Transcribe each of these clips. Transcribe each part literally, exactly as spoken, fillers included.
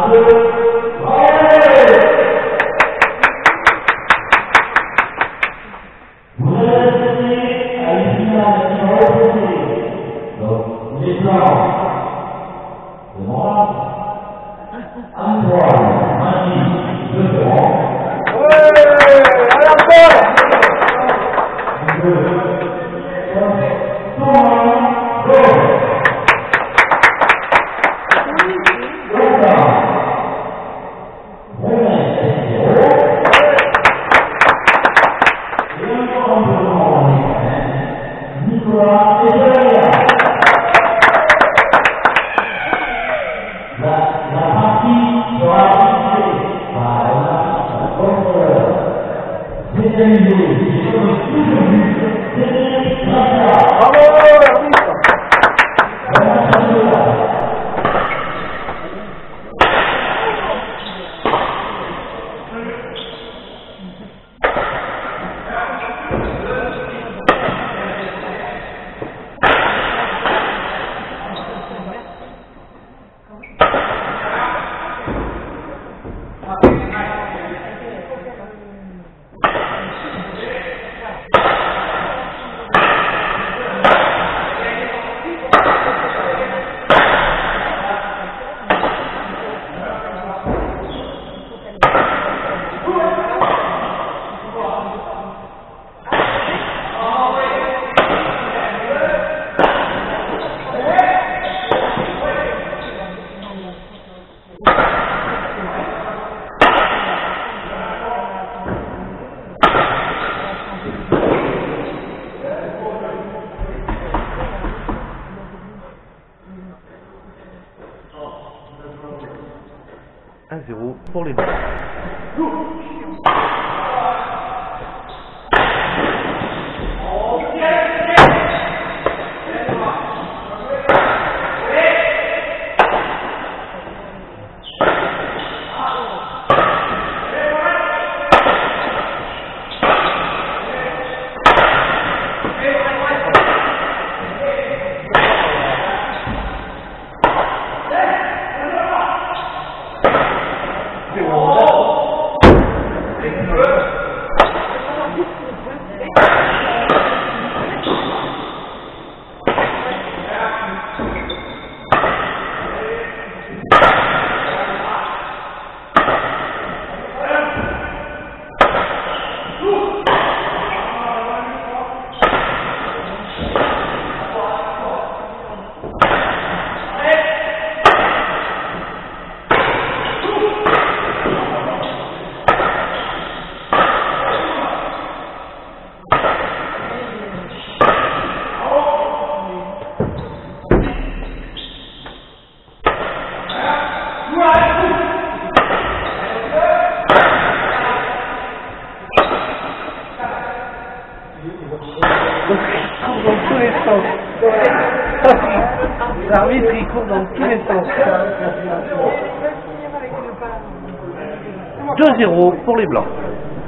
un zéro pour les Blancs. L'arbitre il court dans tous les sens. deux zéro pour les Blancs.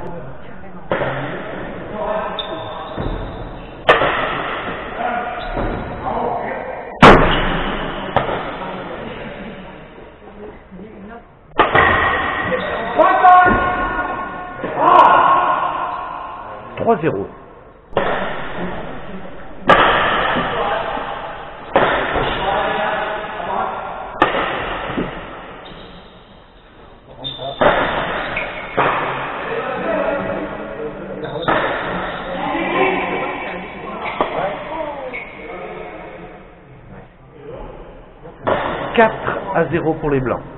trois zéro. quatre à zéro pour les Blancs.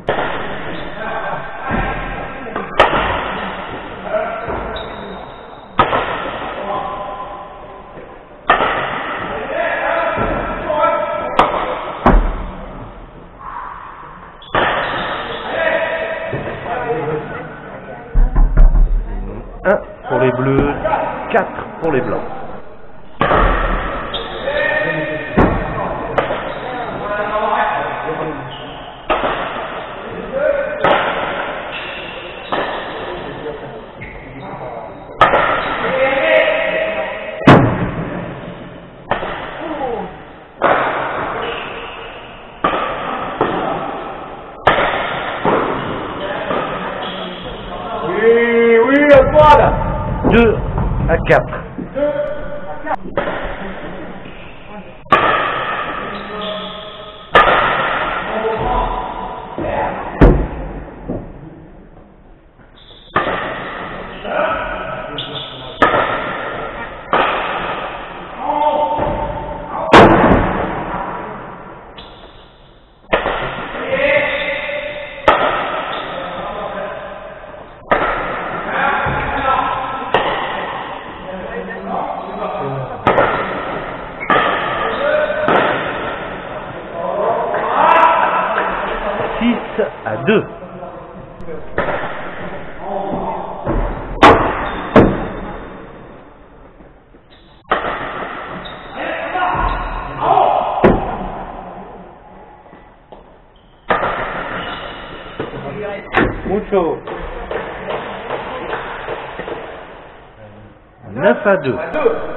un pour les Bleus, quatre pour les Blancs. quatre. six à deux. Mucho. neuf à deux.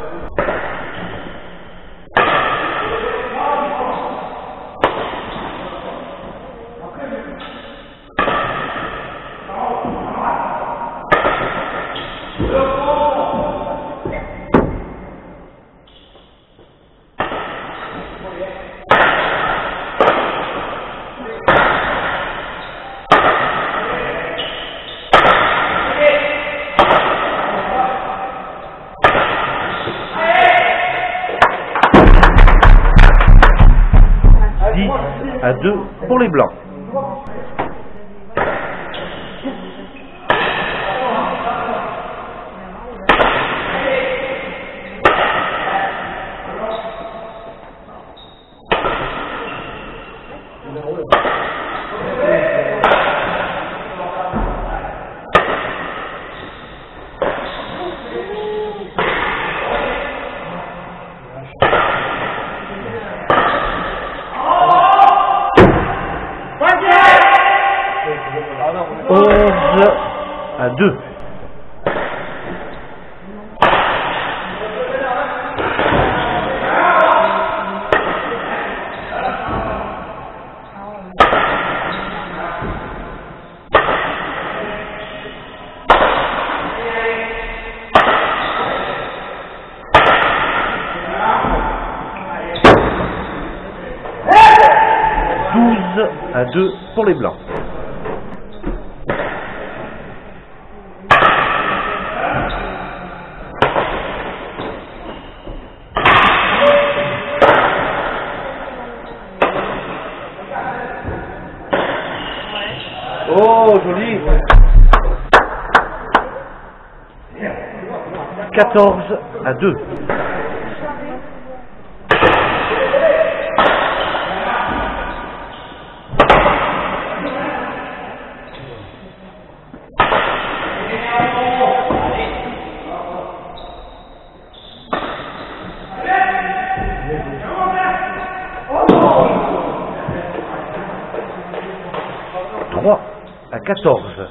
À deux pour les blancs. onze à deux. douze à deux pour les blancs. Oh, joli. quatorze à deux. trois à quatorze.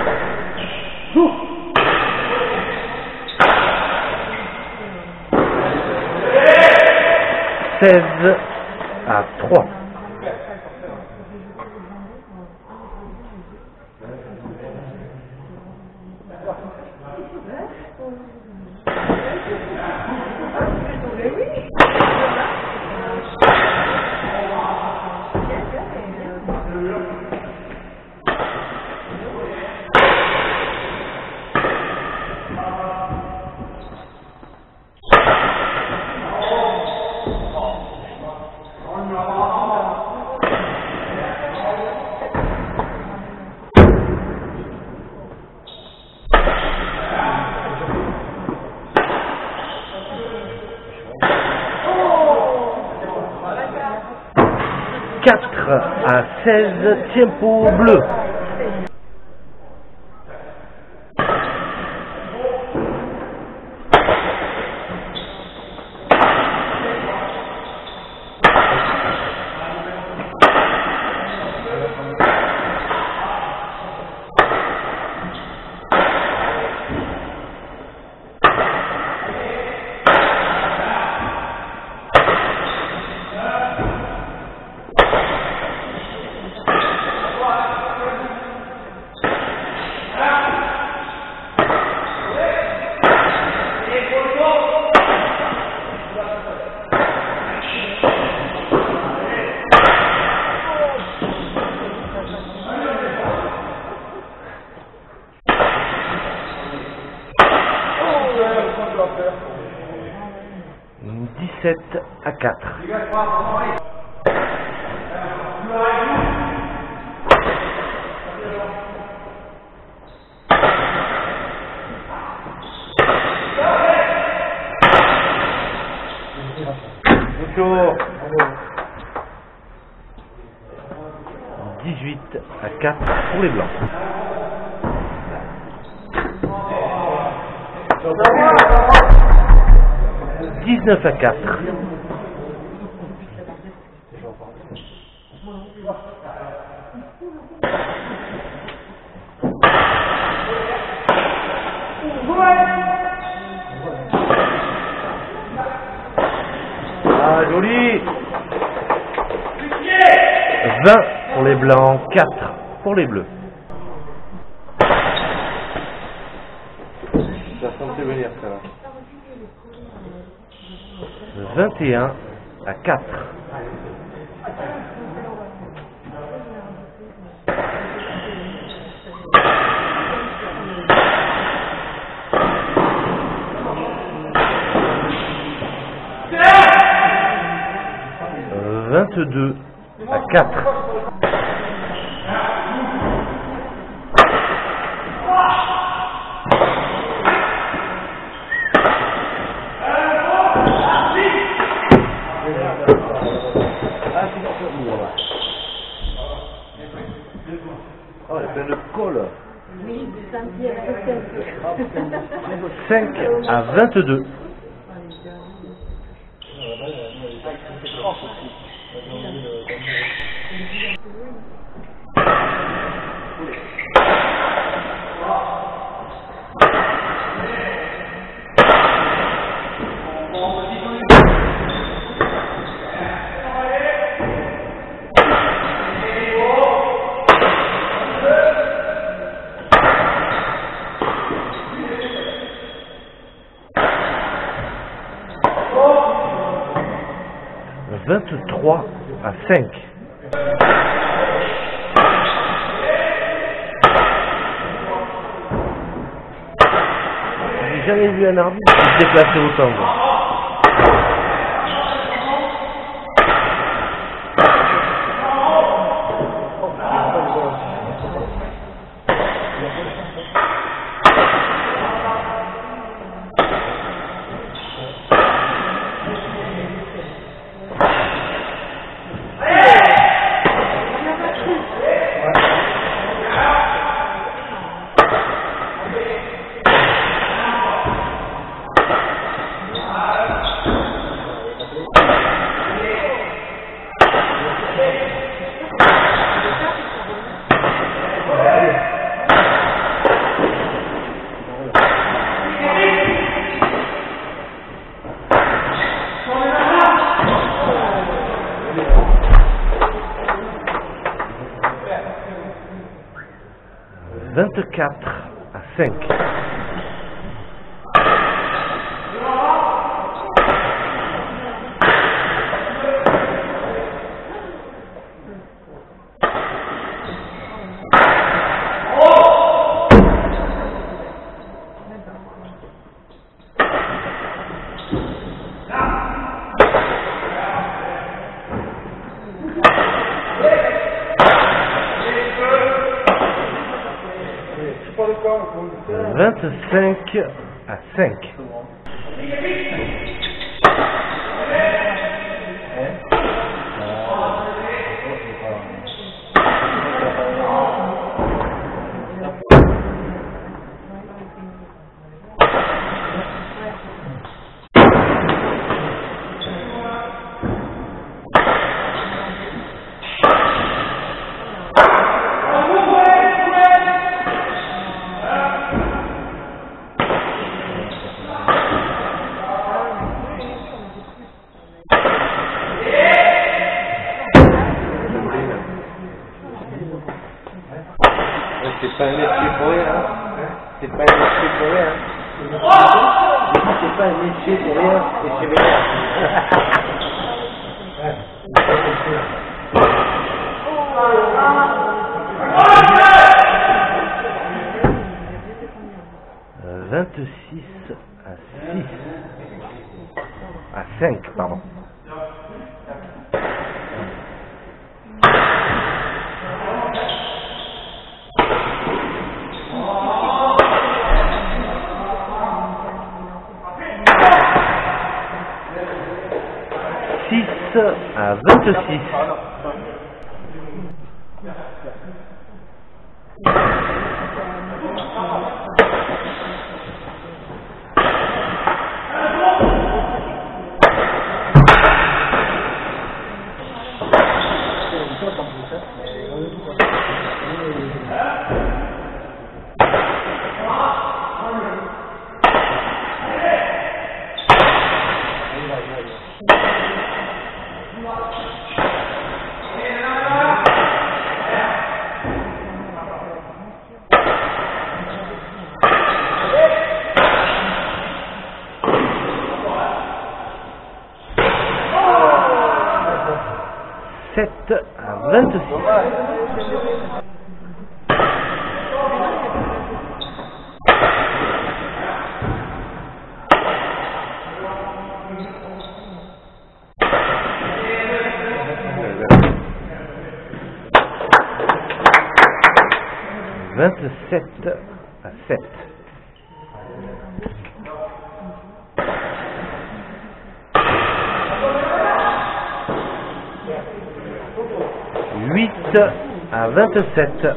seize à trois. quatre à seize, tempo bleu. dix-sept à quatre. dix-huit à quatre pour les blancs. dix-neuf à quatre. Ah, joli. vingt pour les blancs, quatre pour les bleus. Ça semble venir, ça va. vingt et un à quatre. vingt-deux à quatre. Oh, il y a plein de colle. Oui, cinq à vingt-deux. vingt-trois à cinq. J'ai jamais vu un arbitre qui se déplaçait autant. Moi. vingt-quatre à cinq. vingt-cinq à cinq. C'est pas un métier pour rien, hein. C'est pas un métier pour rien. C'est pas un métier pour rien, et c'est bien. vingt-six à six. à cinq, pardon. six à vingt-six. sept à vingt-six. vingt-sept à sept. huit à vingt-sept.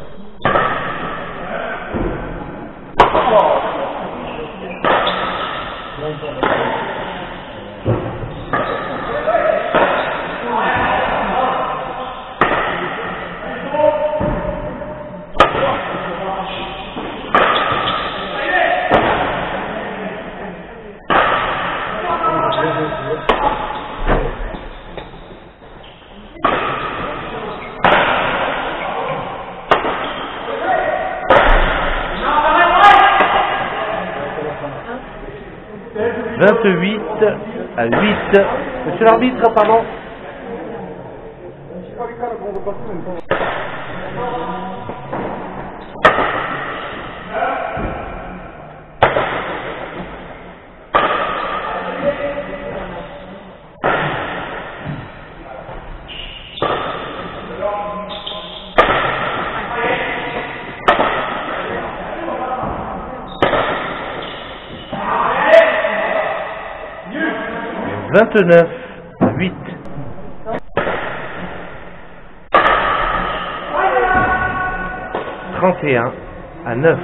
vingt-huit à huit. Monsieur l'arbitre, pardon. vingt-neuf à huit. trente et un à neuf.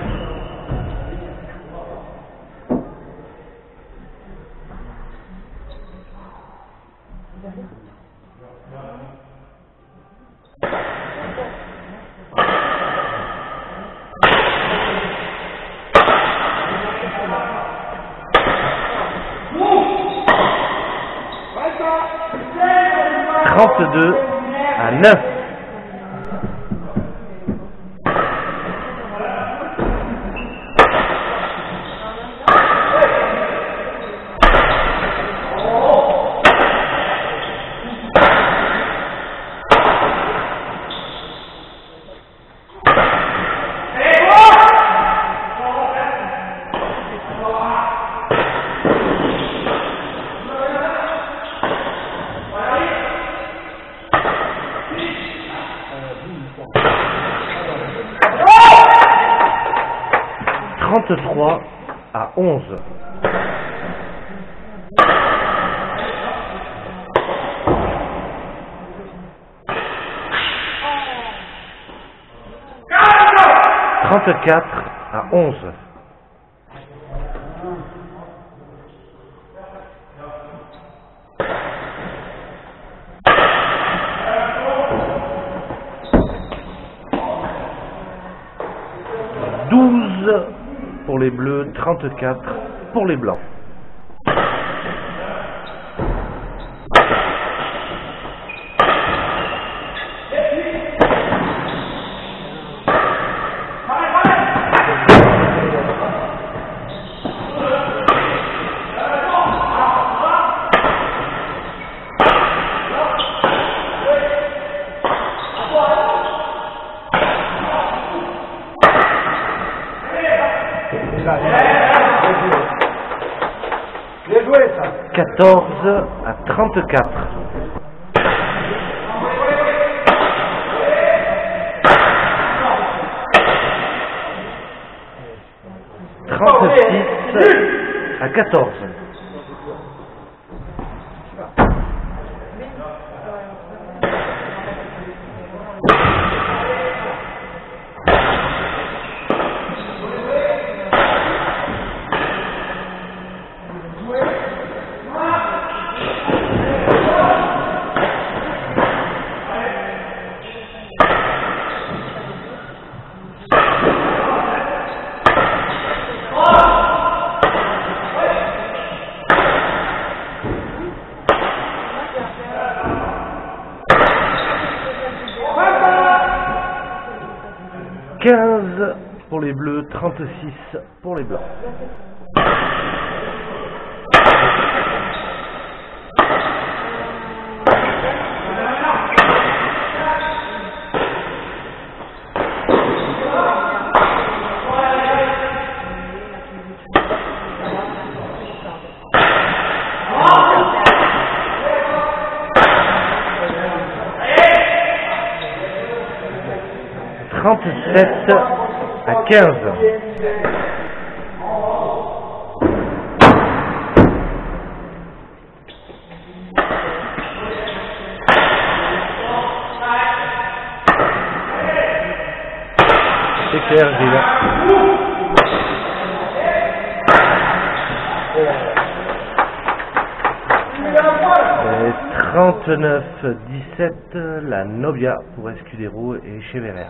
trente-deux à neuf. trente-trois à onze. trente-quatre à onze. douze pour les bleus, trente-quatre pour les blancs. quatorze à trente-quatre. trente-six à quatorze. quinze pour les bleus, trente-six pour les blancs. trente-sept à quinze. C'est clair, Gilles. trente-neuf dix-sept, la Nobia pour Escudero et Echeverria.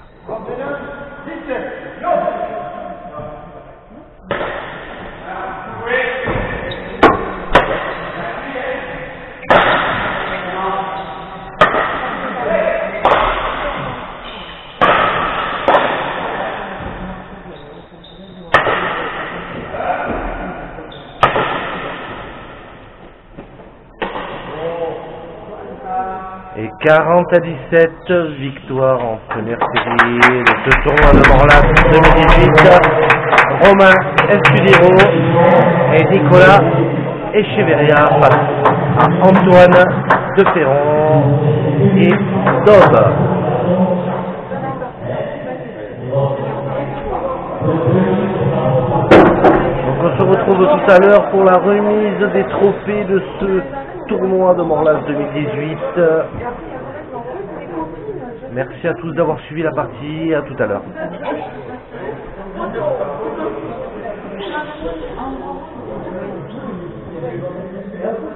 Et quarante à dix-sept, victoire en première série de ce tournoi de Morlaix deux mille dix-huit. Romain Escudero et Nicolas Echeverria face à Antoine De Ferron et Dob. Donc on se retrouve tout à l'heure pour la remise des trophées de ce tournoi de Morlaix deux mille dix-huit. Merci à tous d'avoir suivi la partie, à tout à l'heure. Thank you.